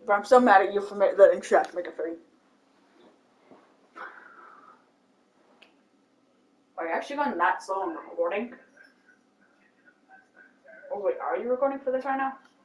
But I'm still mad at you for letting Shaq make a 3. Are you actually going that slow on recording? Oh wait, are you recording for this right now?